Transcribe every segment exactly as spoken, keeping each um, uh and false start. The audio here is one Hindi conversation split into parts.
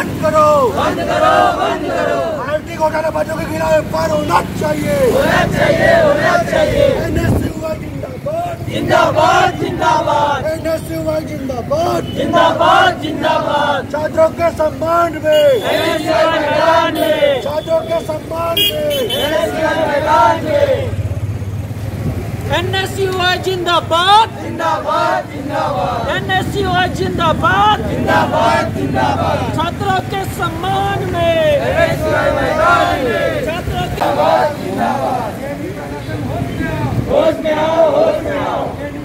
बंद करो, बंद करो, बंद करो। आरटी घोटाला बच्चों के खिलाफ एफ आई आर होना चाहिए, होना चाहिए, होना चाहिए। एन एस यू आई जिंदाबाद, जिंदाबाद, जिंदाबाद, एन एस यू आई जिंदाबाद, जिंदाबाद, जिंदाबाद। छात्रों के सम्मान में, एनएसयूआई मैदान में, छात्रों के सम्मान में, एनएसयूआई मैदान में। एनएसयूआई जिंदाबाद, जिंदाबाद, जिंदाबाद, एनएसयूआई जिंदाबाद, जिंदाबाद, जिंदाबाद। छात्रों के सम्मान में, एनएसयूआई मैदान में, छात्रों के जिंदाबाद, जिंदाबाद। होश में आओ, होश में आओ,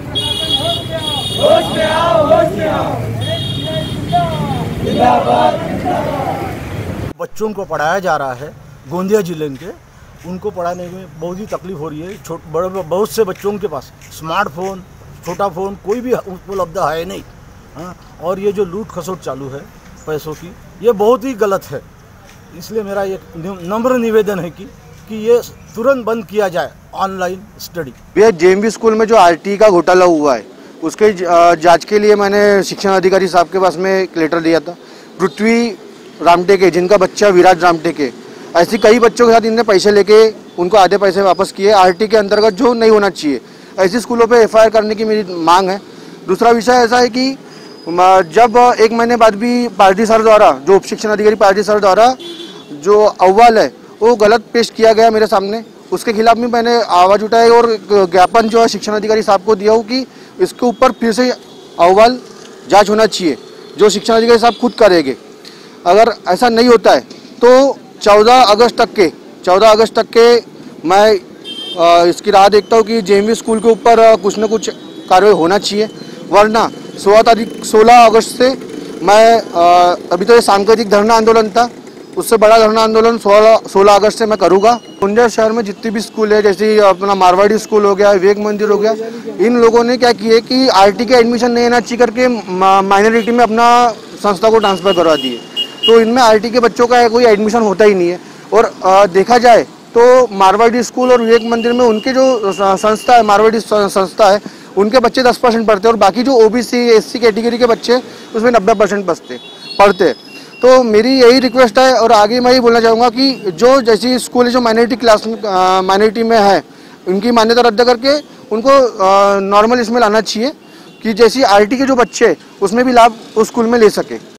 होश में आओ, होश में आओ। जिंदाबाद, जिंदाबाद। बच्चों को पढ़ाया जा रहा है गोंदिया जिले के, उनको पढ़ाने में बहुत ही तकलीफ हो रही है। छोट बड़े बहुत से बच्चों के पास स्मार्टफोन, छोटा फ़ोन कोई भी उपलब्ध है नहीं। हाँ, और ये जो लूट खसोट चालू है पैसों की, ये बहुत ही गलत है। इसलिए मेरा एक नम्र निवेदन है कि कि ये तुरंत बंद किया जाए ऑनलाइन स्टडी। भैया जे एम वी स्कूल में जो आर टी का घोटाला हुआ है, उसके जांच के लिए मैंने शिक्षण अधिकारी साहब के पास में एक लेटर दिया था। पृथ्वी रामटेके, जिनका बच्चा विराज रामटेके, ऐसी कई बच्चों के साथ इनने पैसे लेके उनको आधे पैसे वापस किए आर टी के अंतर्गत, जो नहीं होना चाहिए। ऐसी स्कूलों पे एफ आई आर करने की मेरी मांग है। दूसरा विषय ऐसा है कि जब एक महीने बाद भी पारडी सर द्वारा, जो उप शिक्षण अधिकारी पारडी सर द्वारा जो अहवाल है वो गलत पेश किया गया मेरे सामने, उसके खिलाफ भी मैंने आवाज़ उठाई और ज्ञापन जो है शिक्षण अधिकारी साहब को दिया हूँ कि इसके ऊपर फिर से अहवाल जांच होना चाहिए, जो शिक्षण अधिकारी साहब खुद करेंगे। अगर ऐसा नहीं होता है तो चौदह अगस्त तक के चौदह अगस्त तक के मैं आ, इसकी राह देखता हूँ कि जे एम वी स्कूल के ऊपर कुछ न कुछ कार्रवाई होना चाहिए, वरना सोलह तारीख सोलह अगस्त से मैं आ, अभी तो ये सांकेतिक धरना आंदोलन था, उससे बड़ा धरना आंदोलन सोलह सोलह अगस्त से मैं करूँगा। गोंदिया शहर में जितनी भी स्कूल है, जैसे अपना मारवाड़ी स्कूल हो गया, विवेक मंदिर हो गया, इन लोगों ने क्या किया कि आर टी के एडमिशन नहीं आना चाहिए करके माइनॉरिटी में अपना संस्था को ट्रांसफ़र करवा दिए। तो इनमें आर टी के बच्चों का कोई एडमिशन होता ही नहीं है। और आ, देखा जाए तो मारवाड़ी स्कूल और विवेक मंदिर में उनके जो संस्था है, मारवाड़ी संस्था है, उनके बच्चे दस परसेंट पढ़ते हैं और बाकी जो O B C S C category के बच्चे उसमें नब्बे परसेंट बचते पढ़ते। तो मेरी यही रिक्वेस्ट है और आगे मैं यही बोलना चाहूँगा कि जो जैसी स्कूल जो माइनॉरिटी क्लास में माइनॉरिटी में है, उनकी मान्यता रद्द करके उनको नॉर्मल इसमें लाना चाहिए कि जैसी आर टी के जो बच्चे उसमें भी लाभ उस स्कूल में ले सके।